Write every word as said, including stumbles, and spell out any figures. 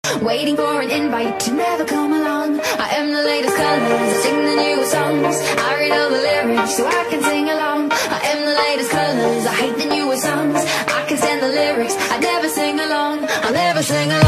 waiting for an invite to never come along. I am the latest colors, I sing the newest songs. I read all the lyrics so I can sing along. I am the latest colors, I hate the newest songs. I can stand the lyrics, I never sing along. I'll never sing along.